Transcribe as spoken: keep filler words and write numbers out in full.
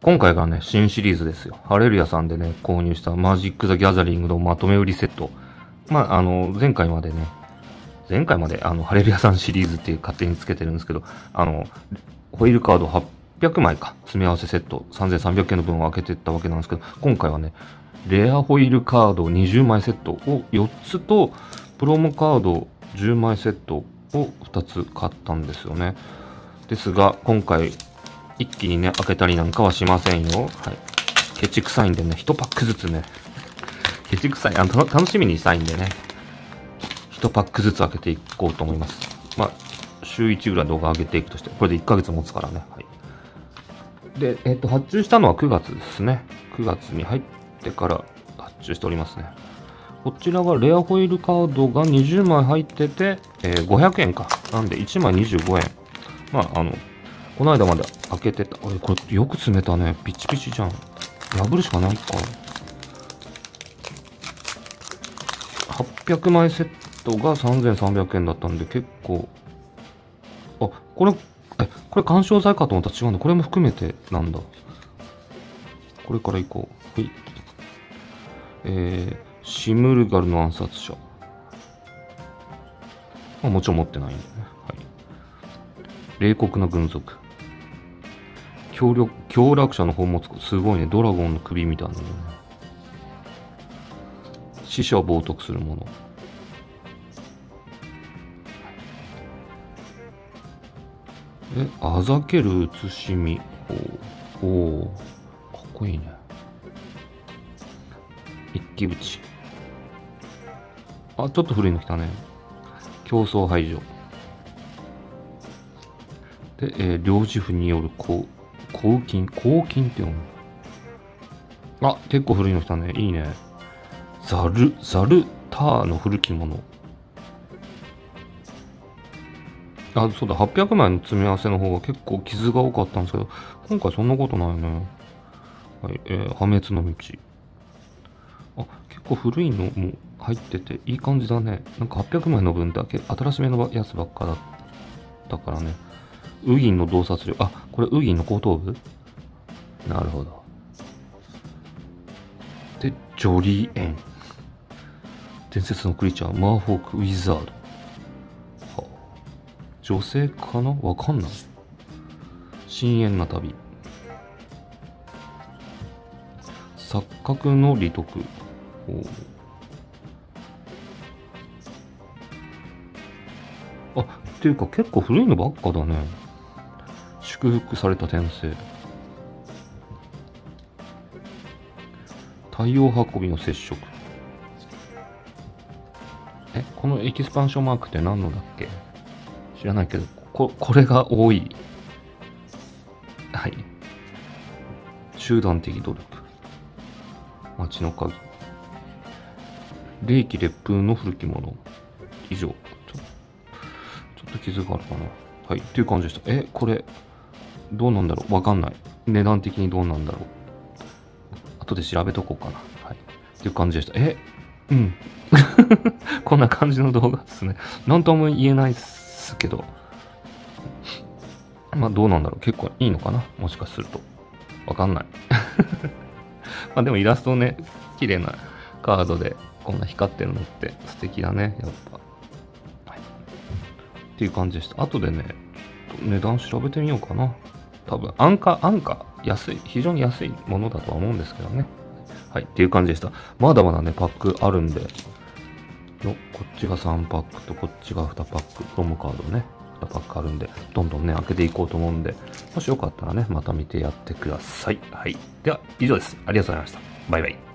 今回がね、新シリーズですよ。ハレルヤさんでね、購入したマジック・ザ・ギャザリングのまとめ売りセット。まあ、あの、前回までね、前回まであの、ハレルヤさんシリーズっていう勝手につけてるんですけど、あの、ホイールカードはっぴゃくまいか、詰め合わせセット、さんぜんさんびゃくえんの分を開けていったわけなんですけど、今回はね、レアホイールカードにじゅうまいセットをよっつと、プロモカードじゅうまいセットをふたつ買ったんですよね。ですが、今回、一気にね、開けたりなんかはしませんよ。はい。ケチくさいんでね、いちパックずつね、ケチくさい、あの、楽しみにしたいんでね、いちパックずつ開けていこうと思います。まあ、週いちぐらい動画上げていくとして、これでいっかげつ持つからね。はい。で、えっと、発注したのはくがつですね。くがつに入ってから発注しておりますね。こちらがレアホイールカードがにじゅうまい入ってて、えー、ごひゃくえんか。なんでいちまいにじゅうごえん。まあ、あの、この間まで開けてた。あれ、これよく詰めたね。ピチピチじゃん。破るしかないか。はっぴゃくまいセットがさんぜんさんびゃくえんだったんで、結構。あ、これ、え、これ緩衝材かと思ったら違うんだ。これも含めてなんだ。これからいこう。はい。えー、シムルガルの暗殺者。まあ、もちろん持ってないんだよね。はい。冷酷な軍属。強力、強楽者の宝物庫。すごいね。ドラゴンの首みたいなのね。死者を冒涜するもの。え、あざける写しみ。おお、かっこいいね。一騎打ち。あ、ちょっと古いの来たね。競争排除。で、えー、領事府によるこう。公金公金って読む。あ、結構古いの来たね。いいね。ザル、ザルターの古きもの。あ、そうだ、はっぴゃくまいの詰め合わせの方が結構傷が多かったんですけど、今回そんなことないね。はい、えー、破滅の道。あ、結構古いのも入ってて、いい感じだね。なんかはっぴゃくまいの分だけ、新しめのやつばっかだったからね。ウギンの洞察力。あ、これウギンの後頭部？なるほど。で、ジョリーエン。伝説のクリーチャー、マーフォーク・ウィザード。はあ、女性かな？わかんない。深淵な旅。錯覚の利得。あ、っていうか結構古いのばっかだね。祝福された転生。太陽運びの接触。え、このエキスパンションマークって何のだっけ？知らないけど、こ、これが多い。はい。集団的努力。街の鍵。霊気烈風の古き物。以上。ちょ、ちょっと傷があるかな。はい。っていう感じでした。え、これ、どうなんだろう？わかんない。値段的にどうなんだろう？後で調べとこうかな。はい。っていう感じでした。え、うん。こんな感じの動画ですね。なんとも言えないっすけど。まあどうなんだろう。結構いいのかな？もしかすると。わかんない。まあでもイラストね、綺麗なカードでこんな光ってるのって素敵だね。やっぱ。はい。っていう感じでした。後でね、ちょっと値段調べてみようかな。多分、安価、安価、安い、非常に安いものだとは思うんですけどね。はい、っていう感じでした。まだまだね、パックあるんで、よ、こっちがさんパックとこっちがにパック、ロムカードね、にパックあるんで、どんどんね、開けていこうと思うんで、もしよかったらね、また見てやってください。はい。では、以上です。ありがとうございました。バイバイ。